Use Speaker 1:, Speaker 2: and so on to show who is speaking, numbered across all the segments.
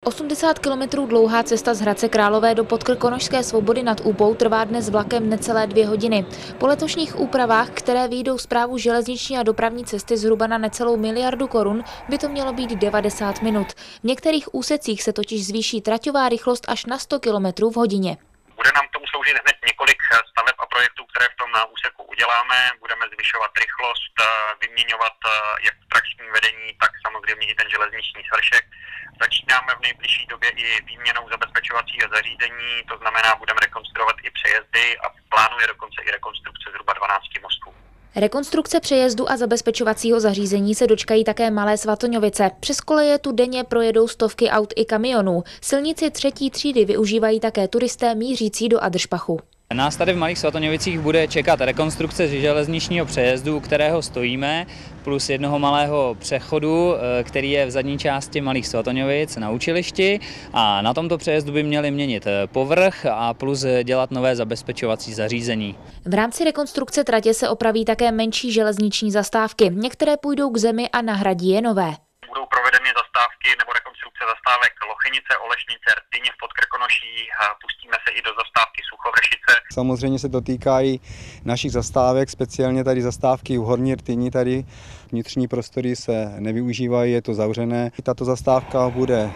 Speaker 1: 80 kilometrů dlouhá cesta z Hradce Králové do Podkrkonošské Svobody nad Úpou trvá dnes vlakem necelé 2 hodiny. Po letošních úpravách, které vyjdou Správu železniční a dopravní cesty zhruba na necelou miliardu korun, by to mělo být 90 minut. V některých úsecích se totiž zvýší traťová rychlost až na 100 km v hodině.
Speaker 2: Bude nám tomu sloužit hned několik staveb a projektů, které v tom úseku uděláme. Budeme zvyšovat rychlost, vyměňovat jak trakční vedení, tak samozřejmě i ten železniční svršek. Začínáme v nejbližší době i výměnou zabezpečovacího zařízení, to znamená, budeme rekonstruovat i přejezdy a plánuje dokonce i rekonstrukce zhruba 12 mostů.
Speaker 1: Rekonstrukce přejezdu a zabezpečovacího zařízení se dočkají také Malé Svatoňovice. Přes koleje tu denně projedou stovky aut i kamionů. Silnici 3. třídy využívají také turisté mířící do Adršpachu.
Speaker 3: Nás tady v Malých Svatoňovicích bude čekat rekonstrukce železničního přejezdu, u kterého stojíme, plus jednoho malého přechodu, který je v zadní části Malých Svatoňovic na učilišti. A na tomto přejezdu by měli měnit povrch a plus dělat nové zabezpečovací zařízení.
Speaker 1: V rámci rekonstrukce tratě se opraví také menší železniční zastávky. Některé půjdou k zemi a nahradí je nové.
Speaker 2: Budou provedeny zastávky nebo rekonstrukce zastávek Lochenice, Olešnice, Rtyně v Podkrkonoší, pustíme se i do zastávky Suchovršice.
Speaker 4: Samozřejmě se to týká i našich zastávek, speciálně tady zastávky v Horní Rtyni, tady vnitřní prostory se nevyužívají, je to zavřené. Tato zastávka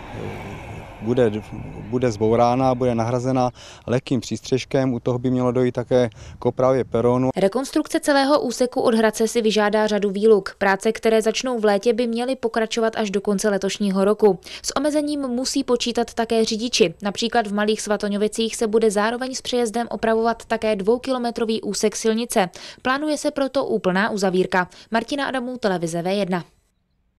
Speaker 4: bude zbourána, bude nahrazena lehkým přístřeškem, u toho by mělo dojít také k opravě peronu.
Speaker 1: Rekonstrukce celého úseku od Hradce si vyžádá řadu výluk. Práce, které začnou v létě, by měly pokračovat až do konce letošního roku. S omezením musí počítat také řidiči. Například v Malých Svatoňovicích se bude zároveň s přejezdem opravovat také 2kilometrový úsek silnice. Plánuje se proto úplná uzavírka. Martina Adamů, televize V1.